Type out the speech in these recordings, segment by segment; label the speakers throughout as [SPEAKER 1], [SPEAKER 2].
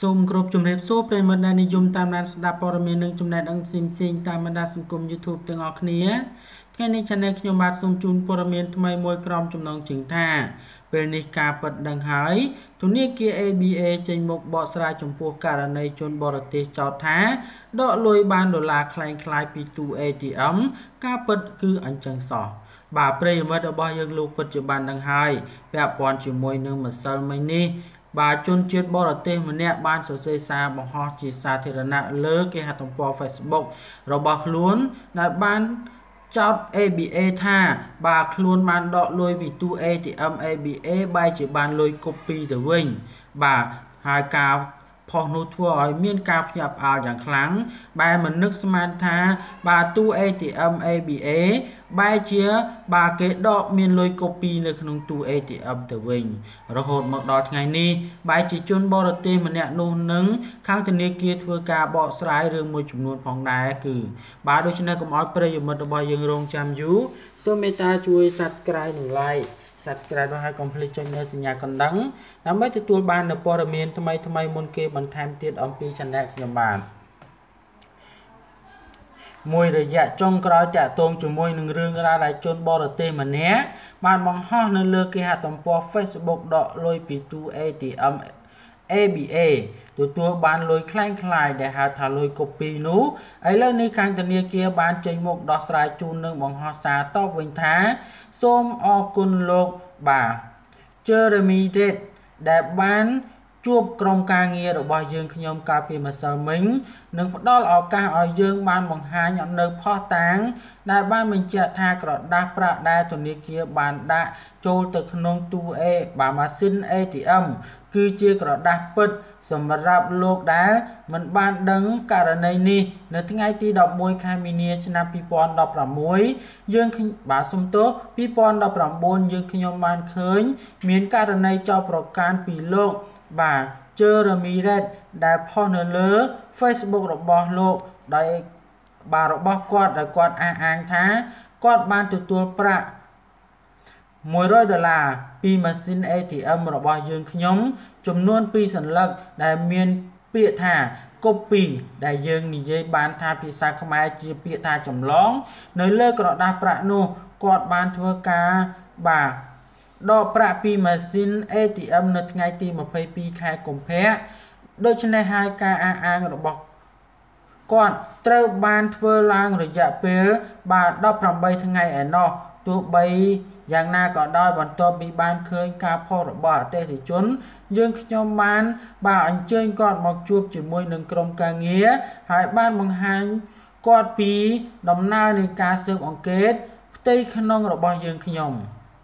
[SPEAKER 1] សូមគោរពជំរាបសួរប្រិយមិត្តដែលនិយមតាមដានស្ដាប់ព័ត៌មាននិងចំណេះដឹងផ្សេងៗតាមបណ្ដាសង្គម YouTube ទាំងអស់គ្នាថ្ងៃនេះ Channel ខ្ញុំបាទសូមជូនព័ត៌មានថ្មីមួយក្រុមចំណងជើងថាពេលនេះការពិតដឹងហើយធនាគារ ABA ចេញមុខបកស្រាយចំពោះករណីជនបរទេសចោទថាដកលុយបានដុល្លារคล้ายៗពីទូ ATM ការពិតគឺអញ្ចឹងសោះបាទប្រិយមិត្តរបស់យើងលោកពិតជាបានដឹងហើយពាក់ព័ន្ធជាមួយនឹងម្សិលមិញនេះបាទជនជាតិបរទេសម្នាក់បានសរសេរសារបង្ហោះជាសាធារណៈលើគេហទំព័រ Facebook របស់ខ្លួនដែលបានចោទ ABA ថាបាទខ្លួនបានដកលុយពីទូ ATM ABA បែរជាបានលុយ copy ទៅវិញបាទហើយការផុសនោះធ្វើឲ្យមានការភ្ញាក់ផ្អើលយ៉ាងខ្លាំងបែរមិននឹកស្មានថាបាទទូ ATM ABA បែរជាបាទគេដកមានលុយ copy នៅក្នុងទូ ATM ទៅវិញរហូតមកដល់ថ្ងៃនេះបែរជាជនបរទេសម្នាក់នោះនឹងខាងធនាគារធ្វើការបកស្រាយរឿងមួយចំនួនផងដែរគឺបាទដូច្នេះកុំឲ្យប្រិយមិត្តរបស់យើងរងចាំយូរសូមមេត្តាជួយ Subscribe និង Like Subscribe ហើយកុំភ្លេចចុចនៅសញ្ញាកណ្ដឹងដើម្បីទទួលបាននូវព័ត៌មានថ្មីៗមុនគេបន្ថែមទៀតអំពី Channel ខ្ញុំបាទមួយរយៈចុងក្រោយតាក់ទងជាមួយនឹងរឿងរ៉ាវដែលជនបរទេសម្នាក់បានបង្ហោះនៅលើគេហទំព័រ Facebook ដកលុយពីទូ ATM ABA ទទួលបានលុយคล้ายៗដែលហៅថាលុយ copy នោះឥឡូវនេះខាងធនាគារបានចេញមុខដោះស្រាយជូននឹងបង្ហោះសារតបវិញថាសូមអរគុណលោកបាទ Jeremy Reed ដែលបានជួបក្រុមការងាររបស់យើងខ្ញុំកាលពីម្សិលមិញនឹងផ្ដល់ឱកាសឲ្យយើងបានបង្ហាញនៅផុសតាងដែលបានបញ្ជាក់ថាក្រដាសប្រាក់ដែលធនាគារបានដាក់ចូលទៅក្នុងទូបាទម៉ាស៊ីន ATM គឺជាក្រដាសពិតសម្រាប់លោកដែលមិនបានដឹងករណីនេះនៅថ្ងៃទី11ខែមីនាឆ្នាំ2016យើងបាទសុំទោស2019យើងខ្ញុំបានឃើញមានករណីចោទប្រកាន់ពីលោកបាទ Jeremy Reed ដែលផុសនៅលើ Facebook របស់លោកដោយបាទរបស់គាត់ដែលគាត់អះអាងថាគាត់បានទទួលប្រាក់$100ពីម៉ាស៊ីន ATM របស់យើងខ្ញុំចំនួន2សន្លឹកដែលមានពាក្យថា copy ដែលយើងនិយាយបានថាភាសាខ្មែរជាពាក្យថាចម្លងនៅលើក្រដាសប្រាក់នោះគាត់បានធ្វើការបាទដកប្រាក់ពីម៉ាស៊ីន ATM នៅថ្ងៃទី22ខែកុម្ភៈដូច្នេះហើយការអះអាងរបស់គាត់ត្រូវបានធ្វើឡើងរយៈពេលបាទ18ថ្ងៃឯណោះទោះបីយ៉ាងណាក៏ដោយបន្ទាប់ពីបានឃើញការផុសរបស់អតិថិជនយើងខ្ញុំបានបាទអញ្ជើញគាត់មកជួបជាមួយនឹងក្រុមការងារហើយបានបង្ហាញគាត់ពីដំណើរនៃការស៊ើបអង្កេតផ្ទៃក្នុងរបស់យើងខ្ញុំ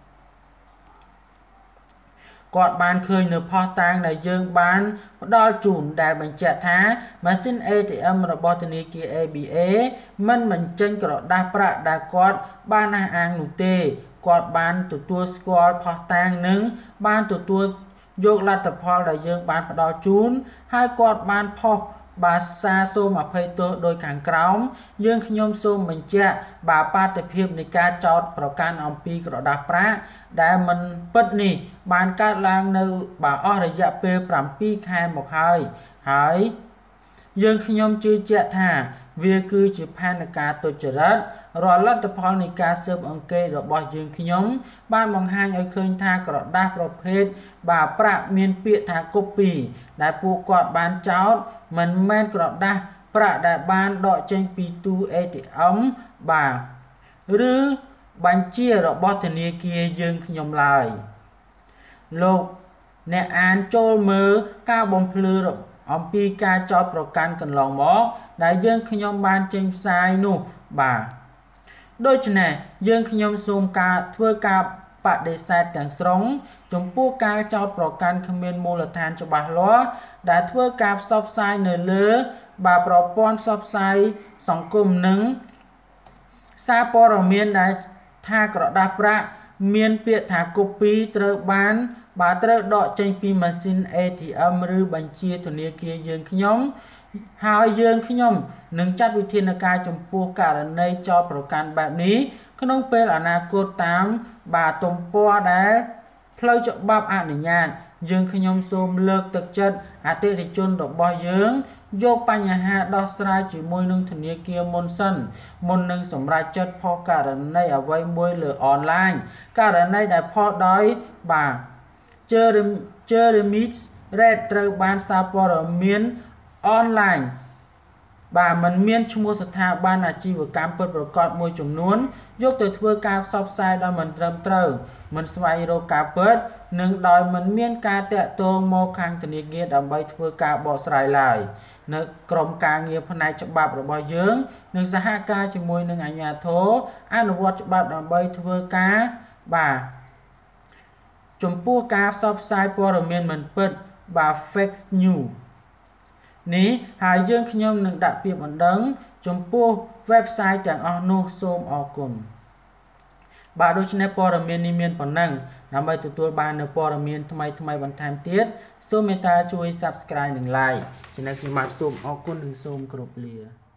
[SPEAKER 1] គាត់បានឃើញនៅផុសតាងដែលយើងបានផ្ដល់ជូនដែលបញ្ជាក់ថាម៉ាស៊ីន ATM របស់ធនាគារ ABA មិនបញ្ចេញក្រដាសប្រាក់ដែលគាត់បានអះអាងនោះទេគាត់បានទទួលស្គាល់ផុសតាងនិងបានទទួលយកលទ្ធផលដែលយើងបានផ្ដល់ជូនហើយគាត់បានផុសបាទសារសូមអភ័យទោសដោយខាងក្រោមយើងខ្ញុំសូមបញ្ជាក់បាទបាតុភិបនៃការចោទប្រកាន់អំពីក្រដាសប្រាក់ដែលមិនពិតនេះបានកើតឡើងនៅបាទអស់រយៈពេល7ខែមកហើយយើងខ្ញុំជឿជាក់ថាវាគឺជាផែនការទុច្ចរិតរាល់លទ្ធផលនៃការស៊ើបអង្កេតរបស់យើងខ្ញុំបានបង្ហាញឲ្យឃើញថាក្រដាសប្រភេទបាទប្រាក់មានពាក្យថា copy ដែលពួកគាត់បានចោទមិនមែនក្រដាសប្រាក់ដែលបានដកចេញពីទូ ATM បាទឬបញ្ជារបស់ធនាគារយើងខ្ញុំឡើយលោកអ្នកអានចូលមើលការបំភ្លឺអំពីការចោទប្រកាន់កន្លងមកដែលយើងខ្ញុំបានចេញផ្សាយនោះបាទដូច្នេះយើងខ្ញុំសូមធ្វើការបដិសេធទាំងស្រុងចំពោះការចោទប្រកាន់គ្មានមូលដ្ឋានច្បាស់លាស់ដែលធ្វើការផ្សព្វផ្សាយនៅលើបាទប្រព័ន្ធផ្សព្វផ្សាយសង្គមនិងសារព័ត៌មានដែលថាក្រដាសប្រាក់មានពាក្យថា copy ត្រូវដកចេញពីម៉ាស៊ីន ATM ឬបញ្ជាធនាគារយើងខ្ញុំហើយយើងខ្ញុំនឹងចាត់វិធានការចំពោះករណីចោទប្រកាន់បែបនេះក្នុងពេលអនាគតតាមបាទទំព័រដែលផ្លូវច្បាប់អនុញ្ញាតយើងខ្ញុំសូមលើកទឹកចិត្តអតិថិជនរបស់យើងយកបញ្ហាដោះស្រាយជាមួយនឹងធនាគារមុនសិនមុននឹងសម្រេចចិត្តផុសករណីអ្វីមួយលើអនឡាញករណីដែលផុសដោយបាទ Jeremy Reid ត្រូវបានសារព័ត៌មានអនឡាញបាទมันមានឈ្មោះស្ថាប័នអាជីវកម្មពិតប្រាកដមួយចំនួនយកទៅធ្វើការផ្សព្វផ្សាយដោយមិនត្រឹមត្រូវមិនស្វែងរកការពិតនិងដោយមិនមានការតាក់ទងមកខាងធនាគារដើម្បីធ្វើការបកស្រាយឡើយនៅក្រុមការងារផ្នែកច្បាប់របស់យើងនឹងសហការជាមួយនឹងអាជ្ញាធរអនុវត្តច្បាប់ដើម្បីធ្វើការបាទចំពោះការផ្សព្វផ្សាយព័ត៌មានមិនពិតបាទ fake news នេះហើយយើងខ្ញុំនឹងដាក់ពាក្យបណ្ដឹងចំពោះ website ទាំងអស់នោះសូមអរគុណបាទដូច្នេះព័ត៌មាននេះមានប៉ុណ្ណឹងដើម្បីទទួលបាននូវព័ត៌មានថ្មីបន្ថែមទៀតសូមមេត្តាជួយ Subscribe និង Like ចំណែកខ្ញុំបាទសូមអរគុណនិងសូមគោរពលា